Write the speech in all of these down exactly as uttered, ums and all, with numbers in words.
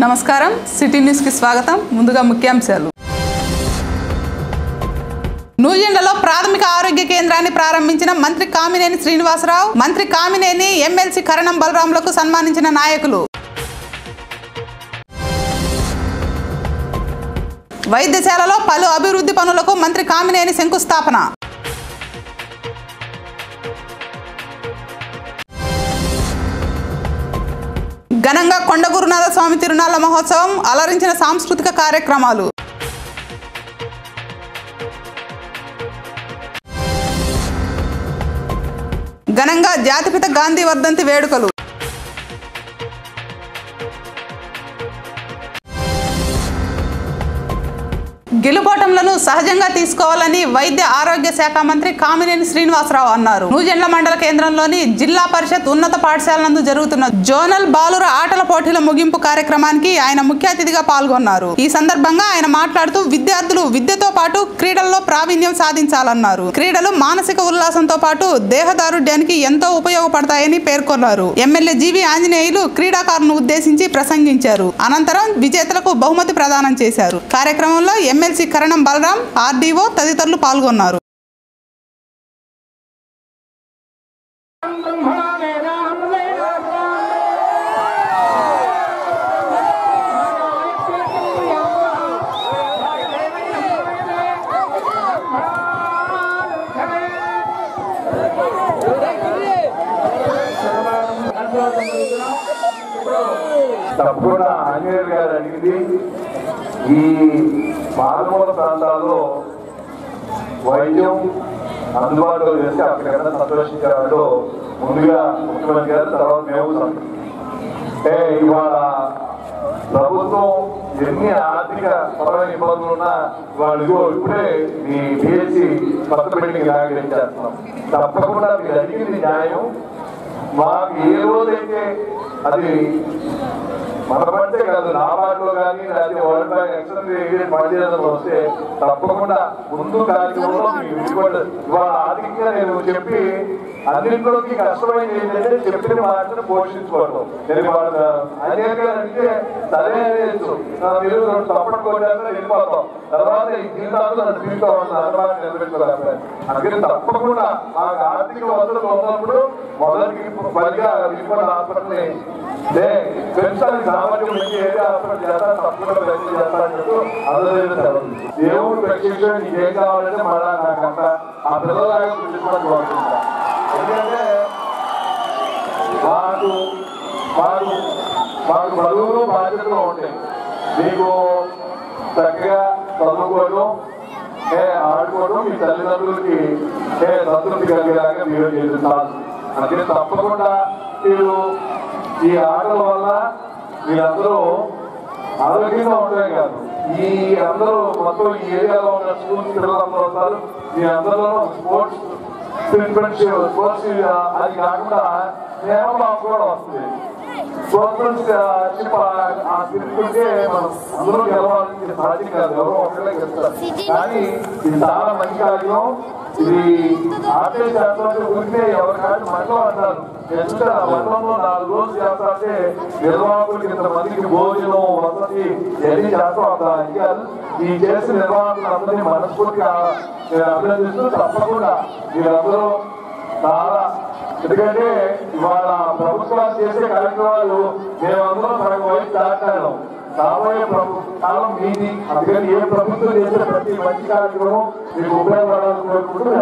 నమస్కారం city news కి స్వాగతం. ముందుగా ముఖ్యాంశాలు. నూజివీడులో ప్రాథమిక ఆరోగ్య కేంద్రాన్ని ప్రారంభించిన మంత్రి కామినేని శ్రీనివాసరావు, మంత్రి కామినేని ఎమ్మెల్సీ కరణం బలరాంలకు సన్మానించిన నాయకులు. వైద్యశాలలో పలు అభివృద్ధి పనులకు మంత్రి కామినేని శంకుస్థాపన. ఘనంగా కొండ గురునాథ స్వామి తిరునాళ్ల మహోత్సవం, అలరించిన సాంస్కృతిక కార్యక్రమాలు. ఘనంగా జాతిపిత గాంధీ వర్ధంతి వేడుకలు. గెలుపోటంలను సహజంగా తీసుకోవాలని వైద్య ఆరోగ్య శాఖ మంత్రి కామినేని శ్రీనివాసరావు అన్నారు. నూజివీడు మండల కేంద్రంలోని జిల్లా పరిషత్ ఉన్నత పాఠశాల నందు జరుగుతున్న జోనల్ బాలుర ఆటల పోటీల ముగింపు కార్యక్రమానికి ఆయన ముఖ్య అతిథిగా పాల్గొన్నారు. ఈ సందర్భంగా ఆయన మాట్లాడుతూ విద్యార్థులు విద్యతో పాటు క్రీడల్లో ప్రావీణ్యం సాధించాలన్నారు. క్రీడలు మానసిక ఉల్లాసంతో పాటు దేహదారుఢ్యానికి ఎంతో ఉపయోగపడతాయని పేర్కొన్నారు. ఎమ్మెల్యే జీవి ఆంజనేయులు క్రీడాకారులను ఉద్దేశించి ప్రసంగించారు. అనంతరం విజేతలకు బహుమతి ప్రదానం చేశారు. కార్యక్రమంలో ఎమ్మెల్యే కరణం బలరాం, ఆర్డీఓ తదితరులు పాల్గొన్నారు. తప్పకుండా ఆంజనేయులు గారు అడిగింది ఈ మారుమూల ప్రాంతాల్లో వైద్యం అందుబాటులో చేస్తే అక్కడికన్నా సంతోషించారు. ముందుగా ముఖ్యమంత్రి గారు, తర్వాత మేము అంటే ఇవాళ ప్రభుత్వం ఎన్ని ఆర్థిక పరమైన ఇబ్బందులు ఉన్నా వాళ్ళు ఇప్పుడే మీ బిఎస్సి కొత్త బిల్డింగ్ ఇనాగ్రేట్ చేస్తున్నాం. తప్పకుండా మీరు అడిగింది న్యాయం. మాకు ఏ రోజైతే అది మన పంటే కాదు, నా పాటలో కానీ లేకపోతే వరల్డ్ బ్యాంక్ ఎక్స్టర్నల్ పనిచేయడంలో వస్తే తప్పకుండా ముందు కార్యక్రమంలో ఇవాళ ఆర్థికంగా నేను చెప్పి అన్నింటిలోకి కష్టమైంది ఏంటంటే చెప్పిన మాటను పోషించుకోవడం. నేను వాళ్ళు అనేక అంటే సరే మీరు తప్పటి కొట్టేస్తే వెళ్ళిపోతాం, తర్వాత ఈ జీవితాలు నన్ను తీసుకోవాలని అనుమానం నిలబెట్టుకోవాలి. అందుకని తప్పకుండా మాకు ఆర్థిక వసతులు ఉన్నప్పుడు మొదటికి పనిగా విలువల హాస్పిటల్ని పెంచడానికి సామర్థ్యం నుంచి ఏదే హాస్పిటల్ చేస్తాను తప్పకుండా ప్రయత్నం చేస్తానని చెప్పి అందరూ దేవుడు ప్రత్యక్ష నీకు ఏం కావాలంటే మళ్ళా నాకంట ఆ పిల్లలాగా పిలుచుకోవడానికి బాగుంటుందా. ఎందుకంటే మాకు మాకు మాకు బరువులు బాధ్యతలు ఉంటాయి. మీకు చక్కగా చదువుకోవడం, ఆడుకోవడం, మీ తల్లిదండ్రులకి సంతృప్తి కలిగేలాగా మీరు చేస్తారు. అందుకే తప్పకుండా మీరు ఈ ఆటల వల్ల మీరందరూ ఆరోగ్యంగా ఉండటమే కాదు, ఈ అందరూ మొత్తం ఈ ఏరియాలో ఉన్న స్కూల్స్ పిల్లలందరూ వస్తారు. మీ అందరూ స్పోర్ట్స్ స్పోర్ట్స్ అది కాకుండా ప్రేమభావం కూడా వస్తుంది. స్పోర్ట్స్మెన్షిప్ ఆ తిరుగుతుంటే మనం అందరూ గెలవాలని సాధ్యం కాదు, ఎవరో ఒకటే గెలుస్తారు. కానీ ఇది చాలా మంచి కార్యం. ఇది ఆర్థిక శాస్త్రంలో ఉంటే ఎవరికాదు మండలం అంటారు. ఎందుకంటే ఆ మండలంలో నాలుగు రోజులు చేస్తారంటే నిర్వాహకులకి ఇంతమందికి భోజనం, వసతి ఎన్ని చేస్తాం అంత అధికారులు. ఈ చేసిన నిర్వాహకులు అందరినీ మనస్ఫూర్తిగా అభినందిస్తూ తప్పకుండా మీరందరూ చాలా, ఎందుకంటే ఇవాళ ప్రభుత్వాలు చేసే కార్యక్రమాలు మేమందరం సగం వయసు దాటాను. రాబోయే కాలం మీది. అందుకని ఏ ప్రభుత్వం చేసే ప్రతి మంచి కార్యక్రమం మీకు ఉపయోగపడాలని కోరుకుంటూ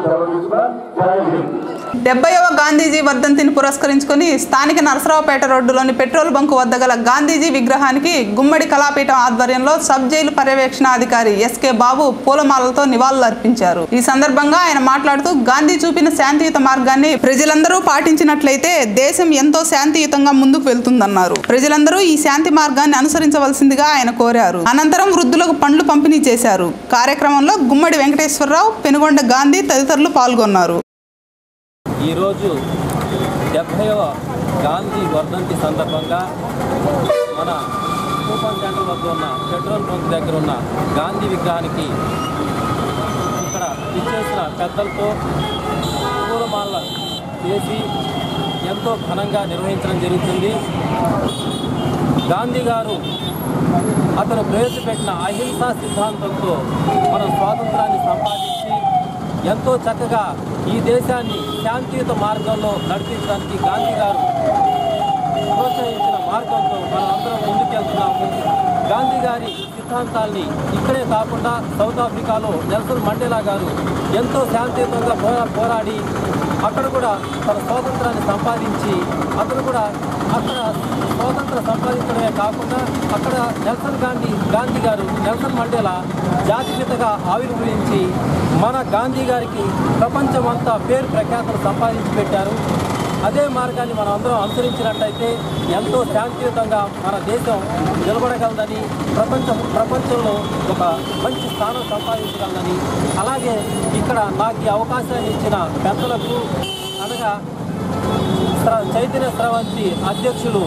డెబ్బైవ గాంధీజీ వర్ధంతిని పురస్కరించుకుని స్థానిక నరసరావుపేట రోడ్డులోని పెట్రోల్ బంకు వద్ద గల గాంధీజీ విగ్రహానికి గుమ్మడి కళాపీఠం ఆధ్వర్యంలో సబ్ జైలు పర్యవేక్షణాధికారి ఎస్కే బాబు పూలమాలలతో నివాళులు అర్పించారు. ఈ సందర్భంగా ఆయన మాట్లాడుతూ గాంధీ చూపిన శాంతియుత మార్గాన్ని ప్రజలందరూ పాటించినట్లయితే దేశం ఎంతో శాంతియుతంగా ముందుకు వెళ్తుందన్నారు. ప్రజలందరూ ఈ శాంతి మార్గాన్ని అనుసరించవలసిందిగా ఆయన కోరారు. అనంతరం వృద్ధులకు పండ్లు పంపిణీ చేశారు. కార్యక్రమంలో గుమ్మడి వెంకటేశ్వరరావు, పెనుగొండ గాంధీ తదితరులు పాల్గొన్నారు. ఈరోజు డెబ్భైవ గాంధీ వర్ధంతి సందర్భంగా మన కూపన్ సెంటర్ వద్ద ఉన్న పెట్రోల్ బంక్ దగ్గర ఉన్న గాంధీ విగ్రహానికి ఇక్కడ ఇచ్చేసిన పెద్దలతో పూలమాల చేసి ఎంతో ఘనంగా నిర్వహించడం జరుగుతుంది. గాంధీ గారు అతను ప్రవేశపెట్టిన అహింసా సిద్ధాంతంతో మనం స్వాతంత్రాన్ని సంపాదించి ఎంతో చక్కగా ఈ దేశాన్ని శాంతియుత మార్గంలో నడిపించడానికి గాంధీ గారు ప్రోత్సహించిన మార్గంతో మనం అందరం ముందుకెళ్తున్నాము. గాంధీ గారి సిద్ధాంతాల్ని ఇక్కడే కాకుండా సౌత్ ఆఫ్రికాలో నెల్సన్ మండేలా గారు ఎంతో శాంతియుతంగా పోరా పోరాడి అక్కడ కూడా తన స్వాతంత్రాన్ని సంపాదించి అతను కూడా అక్కడ స్వాతంత్రం సంపాదించడమే కాకుండా అక్కడ నెల్సన్ గాంధీ గాంధీ గారు నెల్సన్ మండేలా జాతిపితగా ఆవిర్భవించి మన గాంధీ గారికి ప్రపంచమంతా పేరు ప్రఖ్యాతలు సంపాదించి పెట్టారు. అదే మార్గాన్ని మనం అందరం అనుసరించినట్టయితే ఎంతో శాంతియుతంగా మన దేశం నిలబడగలదని, ప్రపంచం ప్రపంచంలో ఒక మంచి స్థానం సంపాదించగలదని, అలాగే ఇక్కడ నాకు ఈ అవకాశాన్ని ఇచ్చిన పెద్దలకు అనగా చైతన్య స్రవంతి అధ్యక్షులు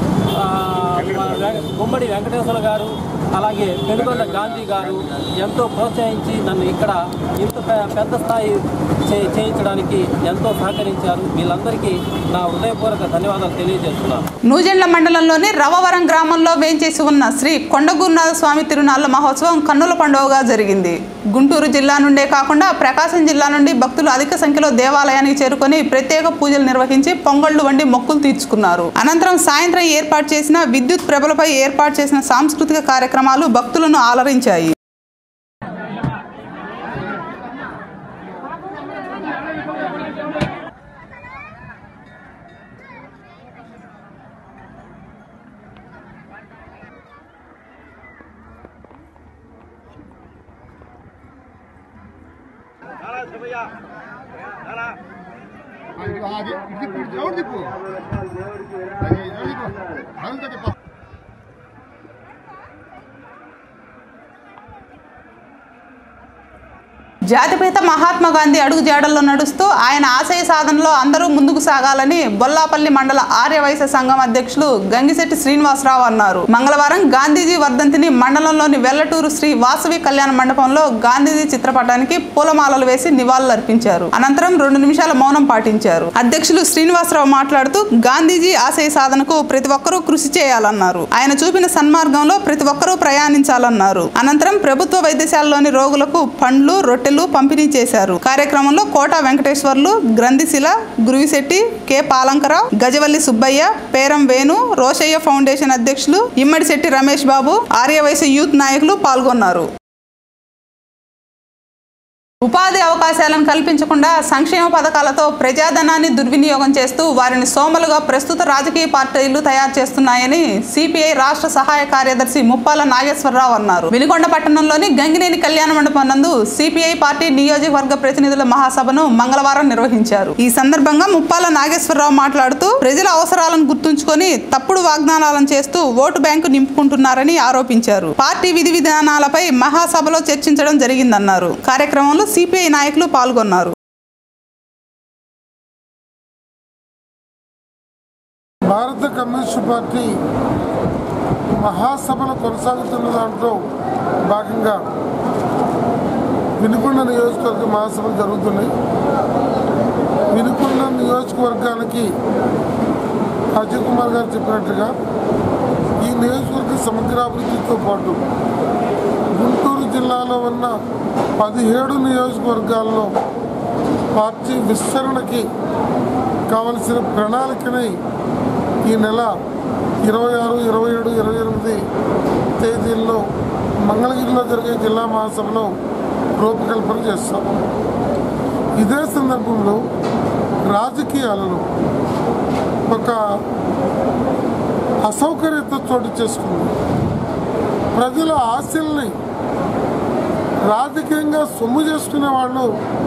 గుమ్మడి వెంకటేశ్వర గారు, అలాగే పెనుగొండ గాంధీ గారు ఎంతో ప్రోత్సహించి నన్ను ఇక్కడ ఇంత పెద్ద స్థాయి చేయించడానికి ఎంతో సహకరించారు. వీళ్ళందరికీ నా హృదయపూర్వక ధన్యవాదాలు తెలియజేస్తున్నాను. నూజెండ్ల మండలంలోని రవవరం గ్రామంలో వేంచేసి ఉన్న శ్రీ కొండగురునాథ స్వామి తిరునాళ్ల మహోత్సవం కన్నుల పండుగగా జరిగింది. గుంటూరు జిల్లా నుండే కాకుండా ప్రకాశం జిల్లా నుండి భక్తులు అధిక సంఖ్యలో దేవాలయానికి చేరుకొని ప్రత్యేక పూజలు నిర్వహించి పొంగళ్లు వండి మొక్కులు తీర్చుకున్నారు. అనంతరం సాయంత్రం ఏర్పాటు చేసిన విద్యుత్ ప్రభలపై ఏర్పాటు చేసిన సాంస్కృతిక కార్యక్రమాలు భక్తులను ఆలరించాయి. జాతిపిత మహాత్మా గాంధీ అడుగుజాడల్లో నడుస్తూ ఆయన ఆశయ సాధనలో అందరూ ముందుకు సాగాలని బొల్లాపల్లి మండల ఆర్యవైశ్య సంఘం అధ్యక్షులు గంగిశెట్టి శ్రీనివాసరావు అన్నారు. మంగళవారం గాంధీజీ వర్ధంతిని మండలంలోని వెల్లటూరు శ్రీ వాసవి కళ్యాణ మండపంలో గాంధీజీ చిత్రపటానికి పూలమాలలు వేసి నివాళులు అర్పించారు. అనంతరం రెండు నిమిషాల మౌనం పాటించారు. అధ్యక్షులు శ్రీనివాసరావు మాట్లాడుతూ గాంధీజీ ఆశయ సాధనకు ప్రతి ఒక్కరూ కృషి చేయాలన్నారు. ఆయన చూపిన సన్మార్గంలో ప్రతి ఒక్కరూ ప్రయాణించాలన్నారు. అనంతరం ప్రభుత్వ వైద్యశాలలోని రోగులకు పండ్లు రొట్టెలు పంపిణీ చేశారు. కార్యక్రమంలో కోట వెంకటేశ్వర్లు, గ్రంథిశిల, గురువిశెట్టి, కె పాలంకరావు, గజవల్లి సుబ్బయ్య, పేరం వేణు, రోషయ్య ఫౌండేషన్ అధ్యక్షులు ఇమ్మడిశెట్టి రమేష్ బాబు, ఆర్యవైశ్య యూత్ నాయకులు పాల్గొన్నారు. ఉపాధి అవకాశాలను కల్పించకుండా సంక్షేమ పథకాలతో ప్రజాధనాన్ని దుర్వినియోగం చేస్తూ వారిని సోమలుగా ప్రస్తుత రాజకీయ పార్టీలు తయారు చేస్తున్నాయని సిపిఐ రాష్ట్ర సహాయ కార్యదర్శి ముప్పాల నాగేశ్వరరావు అన్నారు. వినుకొండ పట్టణంలోని గంగినేని కళ్యాణ మండపం నందు సిపిఐ పార్టీ నియోజకవర్గ ప్రతినిధుల మహాసభను మంగళవారం నిర్వహించారు. ఈ సందర్భంగా ముప్పాల నాగేశ్వరరావు మాట్లాడుతూ ప్రజల అవసరాలను గుర్తుంచుకొని తప్పుడు వాగ్దానాలను చేస్తూ ఓటు బ్యాంకు నింపుకుంటున్నారని ఆరోపించారు. పార్టీ విధి విధానాలపై మహాసభలో చర్చించడం జరిగిందన్నారు. కార్యక్రమంలో సిపిఐ నాయకులు పాల్గొన్నారు. భారత కమ్యూనిస్టు పార్టీ మహాసభలు కొనసాగుతున్న దాంట్లో భాగంగా వినుకొండ నియోజకవర్గ మహాసభలు జరుగుతున్నాయి. వినుకొండ నియోజకవర్గానికి అజయ్ కుమార్ గారు చెప్పినట్టుగా ఈ నియోజకవర్గ సమగ్రాభివృద్ధితో పాటు గుంటూరు జిల్లాలో ఉన్న పదిహేడు నియోజకవర్గాల్లో పార్టీ విస్తరణకి కావలసిన ప్రణాళికని ఈ నెల ఇరవై ఆరు ఇరవై ఏడు ఇరవై ఎనిమిది తేదీల్లో మంగళగిరిలో జరిగే జిల్లా మహాసభలో రూపకల్పన చేస్తాం. ఇదే సందర్భంలో రాజకీయాలలో ఒక అసౌకర్యత చోటు చేసుకుంది. ప్రజల ఆశల్ని రాజకీయంగా సొమ్ము చేసుకునే వాళ్ళు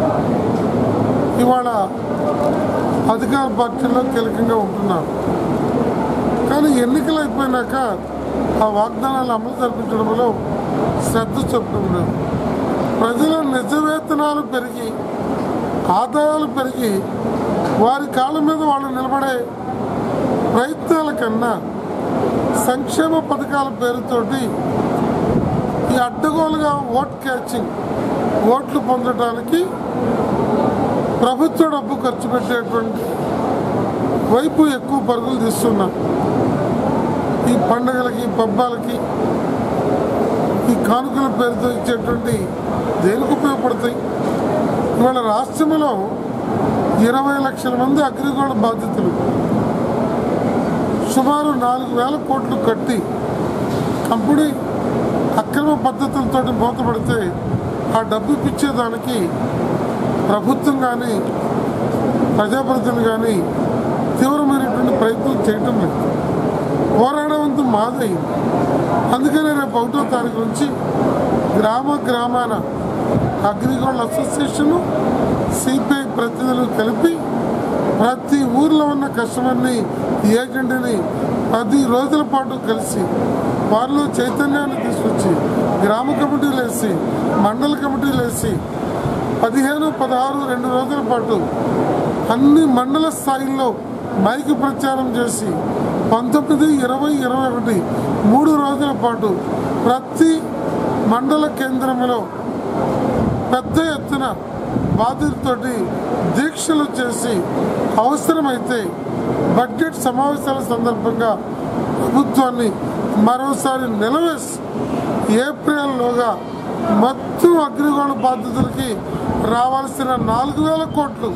ఇవాళ అధికార పార్టీలో కీలకంగా ఉంటున్నారు. కానీ ఎన్నికలు అయిపోయినాక ఆ వాగ్దానాలు అమలు జరిపించడంలో శ్రద్ధ చూపడం లేదు. ప్రజల నిజ వేతనాలు పెరిగి ఆదాయాలు పెరిగి వారి కాళ్ళ మీద వాళ్ళు నిలబడే ప్రయత్నాల కన్నా సంక్షేమ పథకాల పేరుతోటి ఈ అడ్డగోలుగా ఓట్ క్యాచింగ్ ఓట్లు పొందడానికి ప్రభుత్వ డబ్బు ఖర్చు పెట్టేటువంటి వైపు ఎక్కువ పరుగులు తీస్తున్నారు. ఈ పండుగలకి పబ్బాలకి ఈ కానుకల పేరుతో ఇచ్చేటువంటి దేనికి ఉపయోగపడతాయి? ఇవాళ రాష్ట్రంలో ఇరవై లక్షల మంది అగ్రిగోల్డ్ బాధితులు సుమారు నాలుగు వేల కోట్లు కట్టి కంపెనీ అక్రమ పద్ధతులతో మూతపడితే ఆ డబ్బు ఇప్పించేదానికి ప్రభుత్వం కానీ ప్రజాప్రతినిధులు కానీ తీవ్రమైనటువంటి ప్రయత్నం చేయటం లేదు. పోరాడవంతు మాదైంది. అందుకనే రేపు ఒకటో తారీఖు నుంచి గ్రామ గ్రామాన అగ్రిగోల్డ్ అసోసియేషను సిపిఐ ప్రతినిధులు కలిపి ప్రతి ఊర్లో ఉన్న కస్టమర్ని ఏజెంట్ని పది రోజుల పాటు కలిసి వారిలో చైతన్యాన్ని తీసుకొచ్చి గ్రామ కమిటీలు వేసి మండల కమిటీలు వేసి పదిహేను పదహారు రెండు రోజుల పాటు అన్ని మండల స్థాయిల్లో మైకు ప్రచారం చేసి పంతొమ్మిది ఇరవై ఇరవై ఒకటి మూడు రోజుల పాటు ప్రతి మండల కేంద్రంలో పెద్ద ఎత్తున బాధితులతోటి దీక్షలు చేసి అవసరమైతే బడ్జెట్ సమావేశాల సందర్భంగా ప్రభుత్వాన్ని మరోసారి నిలవేసి ఏప్రిల్లోగా మొత్తం అగ్రిగోల్డ్ బాధితులకి రావాల్సిన నాలుగు వేల కోట్లు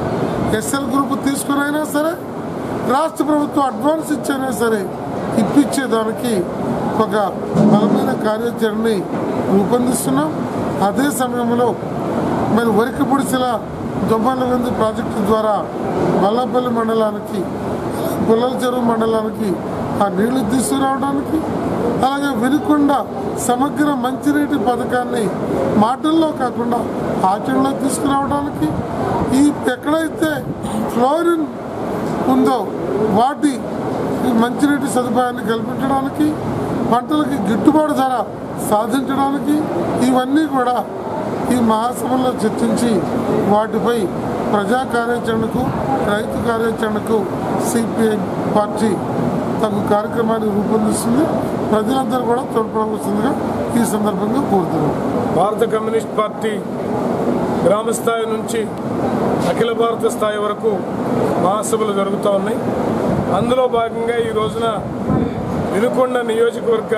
ఎస్ఎల్ గ్రూప్ తీసుకునైనా సరే రాష్ట్ర ప్రభుత్వం అడ్వాన్స్ ఇచ్చైనా సరే ఇప్పించేదానికి ఒక బలమైన కార్యాచరణని రూపొందిస్తున్నాం. అదే సమయంలో మరి వరికి పొడిసెల దొమ్మలగంది ప్రాజెక్టు ద్వారా మల్లాపల్లి మండలానికి పుల్లల చెరువు మండలానికి ఆ నీళ్లు తీసుకురావడానికి, అలాగే వినుకొండ సమగ్ర మంచినీటి పథకాన్ని మాటల్లో కాకుండా ఆచరణలో తీసుకురావడానికి, ఈ ఎక్కడైతే ఫ్లోరిన్ ఉందో వాటి మంచినీటి సదుపాయాన్ని కల్పించడానికి, పంటలకి గిట్టుబాటు ధర సాధించడానికి ఇవన్నీ కూడా ఈ మహాసభలో చర్చించి వాటిపై ప్రజా కార్యాచరణకు రైతు కార్యాచరణకు సిపిఐ పార్టీ తగు కార్యక్రమాన్ని రూపొందిస్తుంది. ప్రజలందరూ కూడా తోడ్పడవలసిందిగా ఈ సందర్భంగా కోరుతున్నాం. భారత కమ్యూనిస్ట్ పార్టీ గ్రామ స్థాయి నుంచి అఖిల భారత స్థాయి వరకు మహాసభలు జరుగుతూ ఉన్నాయి. అందులో భాగంగా ఈ రోజున వినుకొండ నియోజకవర్గ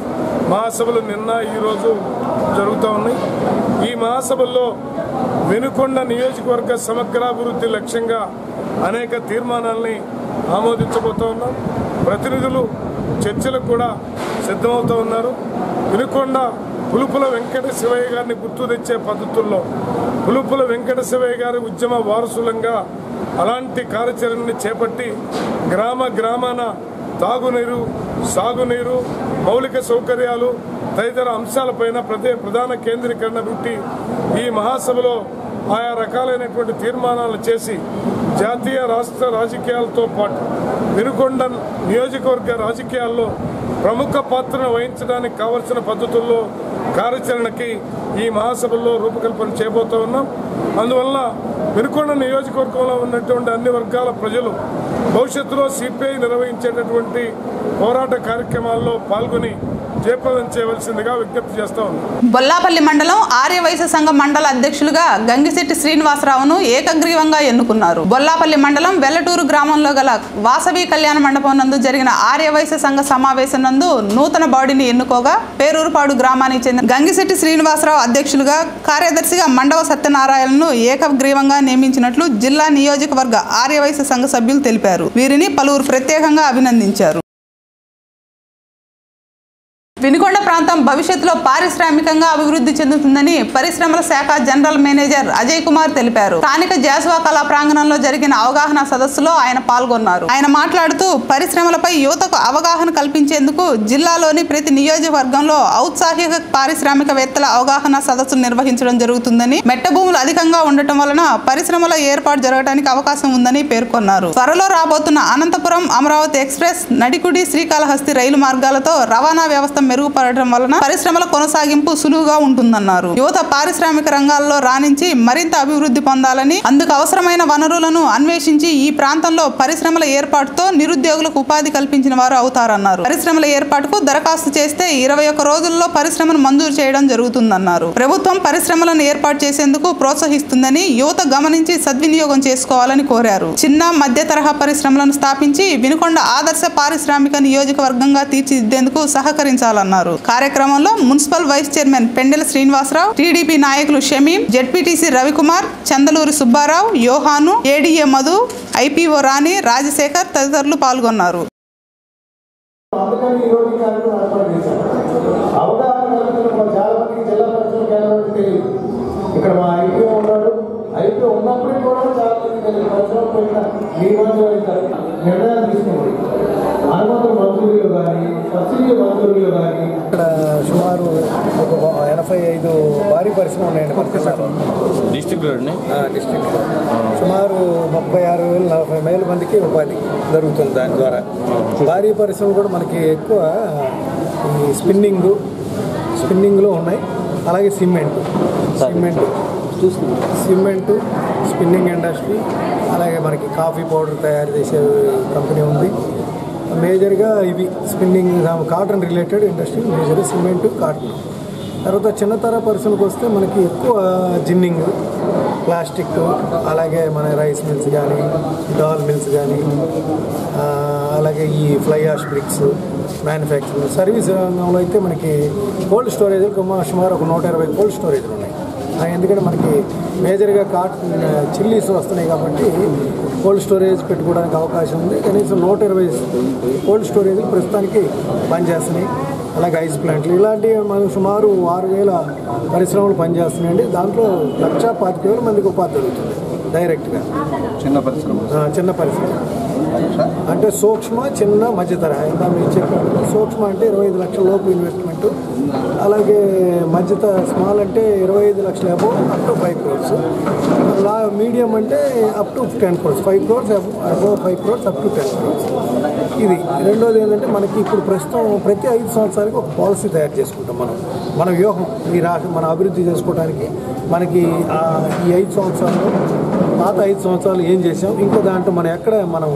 మహాసభలు నిన్న ఈరోజు జరుగుతూ ఉన్నాయి. ఈ మహాసభల్లో వినుకొండ నియోజకవర్గ సమగ్రాభివృద్ధి లక్ష్యంగా అనేక తీర్మానాల్ని ఆమోదించబోతూ ఉన్నాం. ప్రతినిధులు చర్చలకు కూడా సిద్ధమవుతూ ఉన్నారు. వినుకొండ పులుపుల వెంకట శివయ్య గారిని గుర్తు తెచ్చే పద్ధతుల్లో పులుపుల వెంకట శివయ్య గారి ఉద్యమ వారసులంగా అలాంటి కార్యాచరణని చేపట్టి గ్రామ గ్రామాన తాగునీరు, సాగునీరు, మౌలిక సౌకర్యాలు తదితర అంశాలపైన ప్రదే ప్రధాన కేంద్రీకరణ పెట్టి ఈ మహాసభలో ఆయా రకాలైనటువంటి తీర్మానాలు చేసి జాతీయ రాష్ట్ర రాజకీయాలతో పాటు వినుకొండ నియోజకవర్గ రాజకీయాల్లో ప్రముఖ పాత్రను వహించడానికి కావలసిన పద్ధతుల్లో కార్యాచరణకి ఈ మహాసభల్లో రూపకల్పన చేయబోతూ ఉన్నాం. అందువల్ల వినుకొండ నియోజకవర్గంలో ఉన్నటువంటి అన్ని వర్గాల ప్రజలు భవిష్యత్తులో సిపిఐ నిర్వహించేటటువంటి పోరాట కార్యక్రమాల్లో పాల్గొని జయప్రదం చేయవలసిందిగా విజ్ఞప్తి చేస్తా ఉన్నాం. బొల్లాపల్లి మండలం ఆర్యవైశ్య సంఘ మండల అధ్యక్షులుగా గంగిశెట్టి శ్రీనివాసరావును ఏకగ్రీవంగా ఎన్నుకున్నారు. బొల్లాపల్లి మండలం వెల్లటూరు గ్రామంలో గల వాసవి కళ్యాణ మండపం నందు జరిగిన ఆర్యవైశ్య సంఘ సమావేశం నందు నూతన బాడీని ఎన్నుకోగా పేరూరుపాడు గ్రామానికి చెందిన గంగిశెట్టి శ్రీనివాసరావు అధ్యక్షులుగా, కార్యదర్శిగా మండవ సత్యనారాయణను ఏకగ్రీవంగా నియమించినట్లు జిల్లా నియోజకవర్గ ఆర్యవైశ్య సంఘ సభ్యులు తెలిపారు. వీరిని పలువురు ప్రత్యేకంగా అభినందించారు. వినుకొండ ప్రాంతం భవిష్యత్తులో పారిశ్రామికంగా అభివృద్ధి చెందుతుందని పరిశ్రమల శాఖ జనరల్ మేనేజర్ అజయ్ కుమార్ తెలిపారు. స్థానిక జాస్వా కళా ప్రాంగణంలో జరిగిన అవగాహన సదస్సులో ఆయన పాల్గొన్నారు. ఆయన మాట్లాడుతూ పరిశ్రమలపై యువతకు అవగాహన కల్పించేందుకు జిల్లాలోని ప్రతి నియోజకవర్గంలో ఔత్సాహిక పారిశ్రామికవేత్తల అవగాహన సదస్సులు నిర్వహించడం జరుగుతుందని, మెట్ట భూములు అధికంగా ఉండటం వలన పరిశ్రమల ఏర్పాటు జరగడానికి అవకాశం ఉందని పేర్కొన్నారు. త్వరలో రాబోతున్న అనంతపురం అమరావతి ఎక్స్ప్రెస్, నడికుడి శ్రీకాళహస్తి రైలు మార్గాలతో రవాణా వ్యవస్థ మెరుగుపడటం వలన పరిశ్రమల కొనసాగింపు సులువుగా ఉంటుందన్నారు. యువత పారిశ్రామిక రంగాల్లో రాణించి మరింత అభివృద్ధి పొందాలని, అందుకు అవసరమైన వనరులను అన్వేషించి ఈ ప్రాంతంలో పరిశ్రమల ఏర్పాటుతో నిరుద్యోగులకు ఉపాధి కల్పించిన వారు అవుతారన్నారు. పరిశ్రమల ఏర్పాటుకు దరఖాస్తు చేస్తే ఇరవై ఒక్క రోజుల్లో పరిశ్రమను మంజూరు చేయడం జరుగుతుందన్నారు. ప్రభుత్వం పరిశ్రమలను ఏర్పాటు చేసేందుకు ప్రోత్సహిస్తుందని యువత గమనించి సద్వినియోగం చేసుకోవాలని కోరారు. చిన్న మధ్య తరహా పరిశ్రమలను స్థాపించి వినుకొండ ఆదర్శ పారిశ్రామిక నియోజకవర్గంగా తీర్చిదిద్దేందుకు సహకరించాలన్నారు. కార్యక్రమంలో municipal vice chairman Pendela Srinivasarao, TDP నాయకులు Shamim, ZPTC Ravikumar, Chandaluri Subbarao, Yohanu, ADA Madhu, IPO Rani, Rajasekhar తదితరులు పాల్గొన్నారు. ఇక్కడ మా ఐపీఓ ఉన్నాడు. ఐపీఓ ఉన్నప్పటికీ కూడా చాలా మంది పరిశ్రమ పోయిన నిర్ణయాలు తీసుకున్నారు. అనుమతుల మంజూరీలు కానీ సబ్సిడీ మంజూరీలు కానీ ఇక్కడ సుమారు ఒక ఎనభై ఐదు భారీ పరిశ్రమ ఉన్నాయండి. డిస్ట్రిక్ట్ డిస్ట్రిక్ట్ సుమారు ముప్పై ఆరు వేలు నలభై వేల మందికి ఉపాధి జరుగుతుంది. దాని ద్వారా భారీ పరిశ్రమలు కూడా మనకి ఎక్కువ ఈ స్పిన్నింగ్ స్పిన్నింగ్లో ఉన్నాయి. అలాగే cement cement cement spinning industry, అలాగే మనకి కాఫీ పౌడర్ తయారు చేసే కంపెనీ ఉంది. మేజర్గా ఇవి spinning cotton related industry major cement cotton. తర్వాత చిన్న తర పరిశ్రమకు వస్తే మనకి ఎక్కువ జిన్నింగ్, ప్లాస్టిక్, అలాగే మన రైస్ మిల్స్ కానీ డాల్ మిల్స్ కానీ అలాగే ఈ fly ash bricks manufacturing. Service రంగంలో అయితే మనకి కోల్డ్ స్టోరేజ్లు సుమారు ఒక నూట ఇరవై కోల్డ్ స్టోరేజ్లు ఉన్నాయి. ఎందుకంటే మనకి మేజర్గా కాటన్ చిల్లీస్ వస్తున్నాయి కాబట్టి కోల్డ్ స్టోరేజ్ పెట్టుకోవడానికి అవకాశం ఉంది. కనీసం నూట ఇరవై కోల్డ్ స్టోరేజ్లు ప్రస్తుతానికి పనిచేస్తున్నాయి. అలాగే ఐస్ ప్లాంట్లు ఇలాంటివి మనం సుమారు ఆరు వేల పరిశ్రమలు పనిచేస్తున్నాయండి. దాంట్లో లక్ష పాతిక వేల మందికి ఉపాధి దొరుకుతుంది డైరెక్ట్గా. చిన్న పరిశ్రమ చిన్న పరిశ్రమ అంటే సూక్ష్మ, చిన్న, మధ్య తరహా. ఇంకా మీరు చెప్పారు సూక్ష్మ అంటే ఇరవై ఐదు లక్షల లోపు ఇన్వెస్ట్మెంట్, అలాగే మధ్య స్మాల్ అంటే ఇరవై ఐదు లక్షల above up to five crores, లా మీడియం అంటే up to ten crores five crores above five crores up to ten crores. ఇది రెండోది ఏంటంటే మనకి ఇప్పుడు ప్రస్తుతం ప్రతి ఐదు సంవత్సరాలకి ఒక పాలసీ తయారు చేసుకుంటాం మనం. మన వ్యూహం ఈ రాష్ట్రం మన అభివృద్ధి చేసుకోవడానికి మనకి ఈ ఐదు సంవత్సరాలు పాత ఐదు సంవత్సరాలు ఏం చేసాం, ఇంకో దాంట్లో మనం ఎక్కడ మనం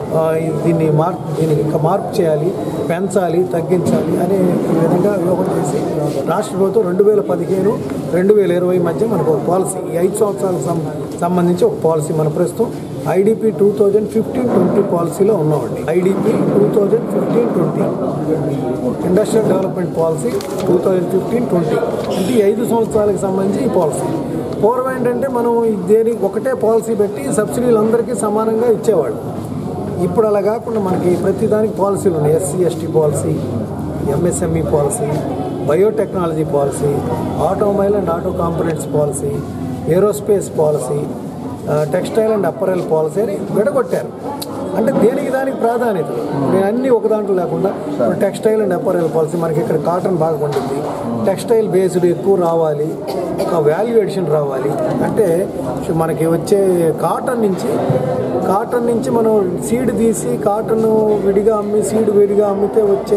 దీన్ని మార్పు దీనికి ఇంకా మార్పు చేయాలి, పెంచాలి, తగ్గించాలి అనే ఈ విధంగా వ్యూహం చేసి రాష్ట్ర ప్రభుత్వం రెండు వేల పదిహేను రెండు వేల ఇరవై మధ్య మనకు ఒక పాలసీ ఈ ఐదు సంవత్సరాలకు సంబంధించి ఒక పాలసీ మన ప్రస్తుతం IDP two thousand fifteen twenty పాలసీలో ఉన్నామండి. IDP two thousand fifteen twenty industrial development policy two thousand fifteen twenty అంటే ఈ ఐదు సంవత్సరాలకు సంబంధించి ఈ పాలసీ. పూర్వం ఏంటంటే మనం దేనికి ఒకటే పాలసీ పెట్టి సబ్సిడీలు అందరికీ సమానంగా ఇచ్చేవాళ్ళు. ఇప్పుడు అలా కాకుండా మనకి ప్రతి దానికి పాలసీలు ఉన్నాయి. SC ST policy, MSME policy, biotechnology policy, automobile and auto components policy, aerospace policy, textile and apparel policy అని విడగొట్టారు. అంటే దేనికి దానికి ప్రాధాన్యత నేను అన్నీ ఒక దాంట్లో లేకుండా టెక్స్టైల్ అండ్ అప్పరెల్ పాలసీ మనకి ఇక్కడ కాటన్ బాగా పండుద్ది, టెక్స్టైల్ బేస్డ్ ఎక్కువ రావాలి, ఒక వాల్యూ ఎడిషన్ రావాలి. అంటే మనకి వచ్చే కాటన్ నుంచి కాటన్ నుంచి మనం సీడ్ తీసి కాటన్ విడిగా అమ్మి సీడ్ విడిగా అమ్మితే వచ్చే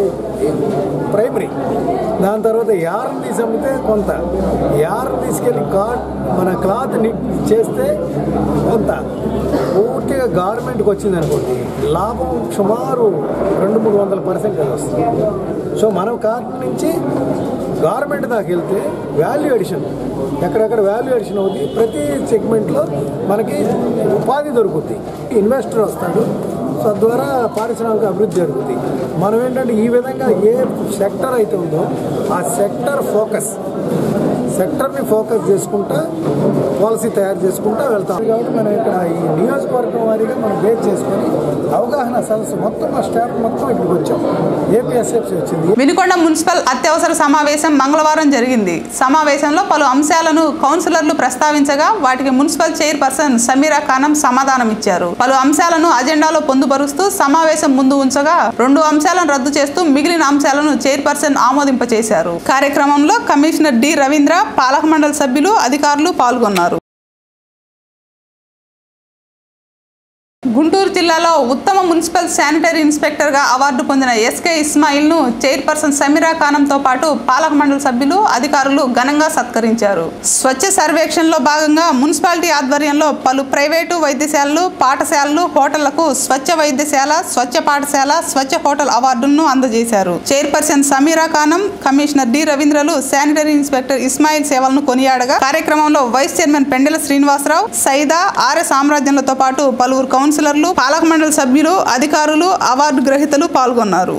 ప్రైమరీ, దాని తర్వాత యార్న్ తీసి అమ్మితే కొంత, యార్న్ తీసుకెళ్ళి కాట్ మన క్లాత్ చేస్తే కొంత, పూర్తిగా గార్మెంట్కి వచ్చింది అనుకోండి లాభం సుమారు రెండు మూడు వందల పర్సెంట్ వస్తుంది. సో మనం కాటన్ నుంచి గార్మెంట్ దాకా వెళ్తే వాల్యూ ఎడిషన్ ఎక్కడెక్కడ వాల్యూ ఎడిషన్ అవుతుంది, ప్రతి సెగ్మెంట్లో మనకి ఉపాధి దొరుకుతుంది, ఇన్వెస్టర్ వస్తాడు, తద్వారా పారిశ్రామిక అభివృద్ధి జరుగుతుంది. మనం ఏంటంటే ఈ విధంగా ఏ సెక్టర్ అయితే ఉందో ఆ సెక్టర్ ఫోకస్ సెక్టర్ని ఫోకస్ చేసుకుంటా పాలసీ తయారు చేసుకుంటా వెళ్తాం. కాబట్టి మనం ఇక్కడ ఈ నియోజకవర్గం వారీగా మనం బేస్ చేసుకొని అవగాహన సదస్సు మొత్తం మా స్టాఫ్ మొత్తం ఇక్కడికి వచ్చాం. ఏపీఎస్ఎఫ్సి వచ్చింది. వినుకొండ మున్సిపల్ అత్యవసర సమావేశం మంగళవారం జరిగింది. సమావేశంలో పలు అంశాలను కౌన్సిలర్లు ప్రస్తావించగా వాటికి మున్సిపల్ చైర్పర్సన్ సమీరా ఖానం సమాధానం ఇచ్చారు. పలు అంశాలను అజెండాలో పొందుపరుస్తూ సమావేశం ముందు ఉంచగా రెండు అంశాలను రద్దు చేస్తూ మిగిలిన అంశాలను చైర్పర్సన్ ఆమోదింపచేశారు. కార్యక్రమంలో కమిషనర్ డి రవీంద్ర, పాలక మండలి సభ్యులు, అధికారులు పాల్గొన్నారు. గుంటూరు జిల్లాలో ఉత్తమ మున్సిపల్ శానిటరీ ఇన్స్పెక్టర్ గా అవార్డు పొందిన ఎస్కే ఇస్మాయిల్ ను చైర్పర్సన్ సమీరా ఖానంతో పాటు పాలక మండలి సభ్యులు అధికారులు ఘనంగా సత్కరించారు. స్వచ్ఛ సర్వేక్షణ్ లో భాగంగా మున్సిపాలిటీ ఆధ్వర్యంలో పలు ప్రైవేటు వైద్యశాలలు, పాఠశాలలు, హోటళ్లకు స్వచ్ఛ వైద్యశాల, స్వచ్ఛ పాఠశాల, స్వచ్ఛ హోటల్ అవార్డులను అందజేశారు. Chairperson Sameera Khanam, commissioner D రవీంద్రలు శానిటరీ ఇన్స్పెక్టర్ ఇస్మాయిల్ సేవలను కొనియాడగా కార్యక్రమంలో వైస్ చైర్మన్ పెండెల శ్రీనివాసరావు, సైదా, ఆర్య సామ్రాజ్యంలతో పాటు పలువురు కౌన్సిలర్లు, పాలక మండలి సభ్యులు, అధికారులు, అవార్డు గ్రహీతలు పాల్గొన్నారు.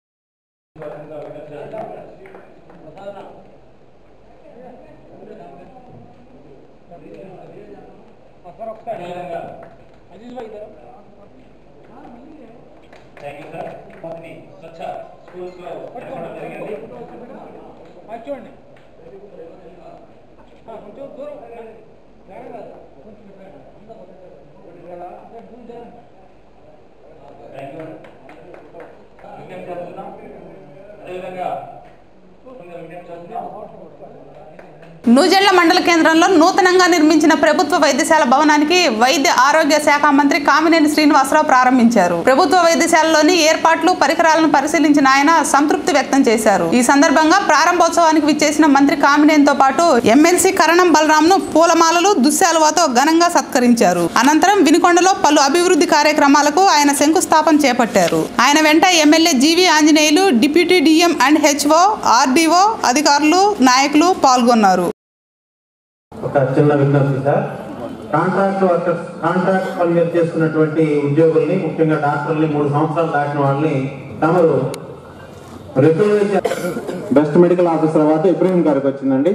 నూజెండ్ల మండల కేంద్రంలో నూతనంగా నిర్మించిన ప్రభుత్వ వైద్యశాల భవనానికి వైద్య ఆరోగ్య శాఖ మంత్రి కామినేని శ్రీనివాసరావు ప్రారంభించారు. ప్రభుత్వ వైద్యశాలలోని ఏర్పాట్లు, పరికరాలను పరిశీలించిన ఆయన సంతృప్తి వ్యక్తం చేశారు. ఈ సందర్భంగా ప్రారంభోత్సవానికి విచ్చేసిన మంత్రి కామినేనితో పాటు ఎమ్మెల్సీ కరణం బలరాం ను పూలమాలలు, దుశ్శాలువాతో ఘనంగా సత్కరించారు. అనంతరం వినుకొండలో పలు అభివృద్ధి కార్యక్రమాలకు ఆయన శంకుస్థాపన చేపట్టారు. ఆయన వెంట MLA GV Anjaneyulu, deputy DM and HO, RDO అధికారులు, నాయకులు పాల్గొన్నారు. ఒక చిన్న విజ్ఞప్తి సార్, కాంట్రాక్ట్ వర్కర్స్ కాంట్రాక్ట్ పని మీద చేసుకున్నటువంటి ఉద్యోగుల్ని, ముఖ్యంగా డాక్టర్ని, మూడు సంవత్సరాలు దాటిన వాళ్ళని తమరు రెగ్యులర్ బెస్ట్ మెడికల్ ఆఫీసర్ తర్వాత ఇబ్రహీం గారికి వచ్చిందండి.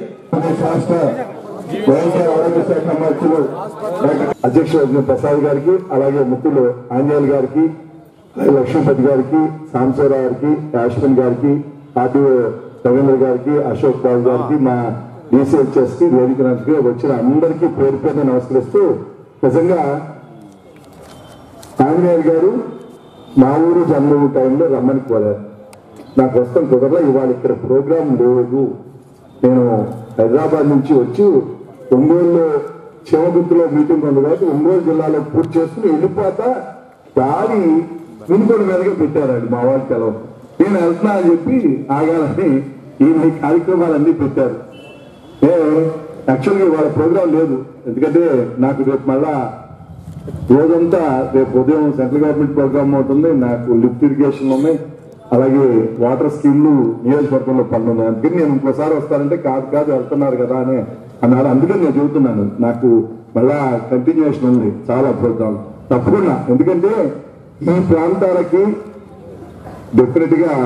అధ్యక్షుడు ప్రసాద్ గారికి, అలాగే ముఖ్యులు ఆంజనేయులు గారికి, లక్ష్మీపతి గారికి, సాంబశివరావు గారికి, అశ్విన్ గారికి, ఆర్డీఓ రవీంద్ర గారికి, అశోక్ బాబు గారికి, మా డీసీహెచ్ఎస్ కి వేదికకి వచ్చిన అందరికీ పేరు పేరున నమస్కరిస్తూ, నిజంగా ఆంజనేయులు గారు మా ఊరు జన్మభూమి టైంలో రమ్మని కోరారు. నాకు వస్తాం కుదరలా, ఇవాళ ఇక్కడ ప్రోగ్రాం లేదు, నేను హైదరాబాద్ నుంచి వచ్చి ఒంగోలులో శివగుంతులో మీటింగ్ ఉంది కాబట్టి ఒంగోలు జిల్లాలో పూర్తి చేసుకుని వెళ్ళిపోతా దారి వినుకొండ మీదగా పెట్టారండి మా వాళ్ళు తెలవ. నేను వెళ్తున్నా అని చెప్పి ఆగాలని ఈ కార్యక్రమాలన్నీ పెట్టారు. యాక్చువల్గా వాళ్ళ ప్రోగ్రాం లేదు, ఎందుకంటే నాకు రేపు మళ్ళా రోజంతా రేపు ఉదయం సెంట్రల్ గవర్నమెంట్ ప్రోగ్రామ్ అవుతుంది, నాకు లిఫ్ట్ ఇరిగేషన్ ఉన్నాయి, అలాగే వాటర్ స్కీమ్లు నియోజకవర్గంలో పనులు ఉన్నాయి. అందుకని నేను ఇంకోసారి వస్తానంటే కాదు కాదు వెళ్తున్నారు కదా అని అన్నారు. అందుకని నేను చెబుతున్నాను, నాకు మళ్ళా కంటిన్యూషన్ ఉంది చాలా ప్రోగ్రాం తప్పకుండా. ఎందుకంటే ఈ ప్రాంతాలకి డెఫినెట్ గా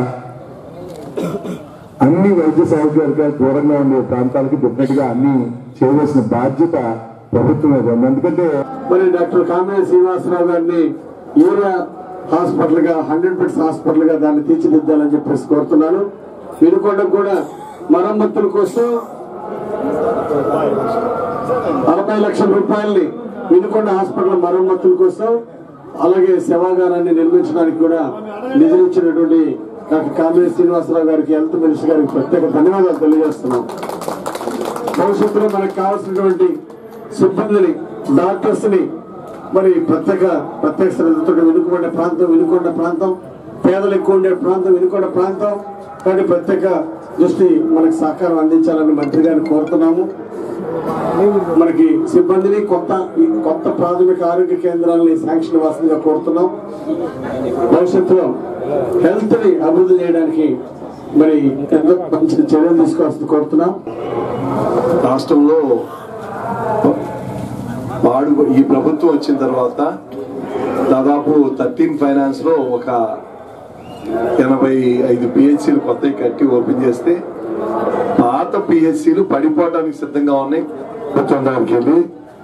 అన్ని వైద్య సౌకర్యాలకు దూరంగా ఉండే ప్రాంతాలకి డెఫినెట్ గా అన్ని చేయవలసిన బాధ్యత ప్రభుత్వం మీద ఉంది. ఎందుకంటే మరి డాక్టర్ కామినేని శ్రీనివాసరావు గారిని ఏరియా హాస్పిటల్ గా, హండ్రెడ్ బెడ్స్ హాస్పిటల్ గా దాన్ని తీర్చిదిద్దాలని చెప్పేసి కోరుతున్నాను. వినుకొండకు కూడా మరమ్మతుల కోసం అరవై లక్షల రూపాయలని వినుకొండ హాస్పిటల్ మరమ్మతుల కోసం, అలాగే శవాగారాన్ని నిర్మించడానికి కూడా నిధులు ఇచ్చినటువంటి డాక్టర్ కామినేని శ్రీనివాసరావు గారికి, హెల్త్ మినిస్టర్ గారికి ప్రత్యేక ధన్యవాదాలు తెలియజేస్తున్నాం. భవిష్యత్తులో మనకు కావాల్సినటువంటి సిబ్బందిని, డాక్టర్స్ ని మరి ప్రత్యేక ప్రత్యేక శ్రద్ధతో వినుకొండ ప్రాంతం వినుకొండ ప్రాంతం పేదలు ఎక్కువ ఉండే ప్రాంతం వినుకొండ ప్రాంతం కానీ ప్రత్యేక దృష్టి మనకు సహకారం అందించాలని మంత్రి గారిని కోరుతున్నాము. మనకి సిబ్బందిని కొత్త కొత్త ప్రాథమిక ఆరోగ్య కేంద్రాలని శాంక్షన్ ఇవ్వాల్సిందిగా కోరుతున్నాం. భవిష్యత్తులో హెల్త్ ని అభివృద్ధి చేయడానికి మరి ఎంతో మంచి చర్యలు తీసుకోవాల్సింది కోరుతున్నాం. రాష్ట్రంలో వాడు ఈ ప్రభుత్వం వచ్చిన తర్వాత దాదాపు థర్టీన్ ఫైనాన్స్ లో ఒక ఎనభై ఐదు పిహెచ్సీలు కొత్తవి కట్టి ఓపెన్ చేస్తే పాత పిహెచ్సీలు పడిపోవడానికి సిద్ధంగా ఉన్నాయి. ప్రభుత్వం దానికి వెళ్ళి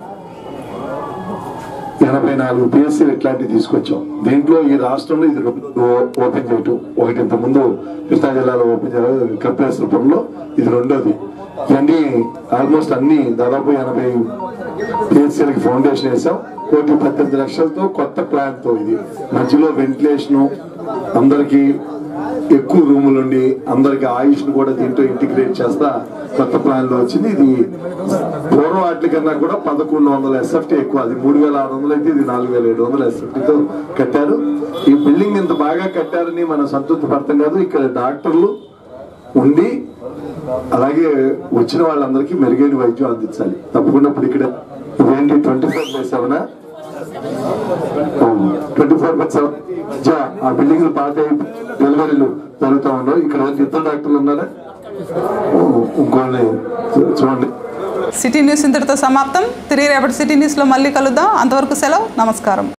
ఎనభై నాలుగు పిఎస్సీలు ఇట్లాంటివి తీసుకొచ్చాం. దీంట్లో ఈ రాష్ట్రంలో ఇది ఓపెన్ చేయటం ఒకటి, ఇంత ముందు కృష్ణా జిల్లాలో ఓపెన్ చేయడం కపిలేశ్వరపురంలో, ఇది రెండోది. ఇవన్నీ ఆల్మోస్ట్ అన్ని దాదాపు ఎనభై పిఎస్సీలకి ఫౌండేషన్ వేసాం. కోటి పద్దెనిమిది లక్షలతో కొత్త ప్లాన్ తో, ఇది మధ్యలో వెంటిలేషను, అందరికి ఎక్కువ రూములుండి అందరికి ఆయుష్ ను కూడా దీంట్లో ఇంటిగ్రేట్ చేస్తా కొత్త ప్లాన్ లో వచ్చింది. ఇది పూర్వం వాటి కన్నా కూడా పదకొండు వందల ఎస్ఎఫ్టీ ఎక్కువ. అది మూడు వేల ఆరు వందలు అయితే ఇది నాలుగు వేల ఏడు వందల ఎస్ఎఫ్టీతో కట్టారు. ఈ బిల్డింగ్ ఇంత బాగా కట్టారని మనం సంతృప్తి పడతాం కాదు, ఇక్కడ డాక్టర్లు ఉండి అలాగే వచ్చిన వాళ్ళందరికీ మెరుగైన వైద్యం అందించాలి. తప్పకుండా ఇప్పుడు ఇక్కడ ఇదేంటి ట్వంటీ ఫోర్ బై సెవెనా ట్వంటీ ఫోర్ బై సెవెన్ ఆ బిల్డింగ్ పాత డెలివరీలు జరుగుతూ ఉండవు. ఇక్కడ ఇద్దరు డాక్టర్లు ఉన్నారా? ఇంకోని చూడండి. సిటీ న్యూస్ ఇంతటితో సమాప్తం. తిరిగి రేపటి సిటీ న్యూస్ లో మళ్ళీ కలుద్దాం. అంతవరకు సెలవు. నమస్కారం.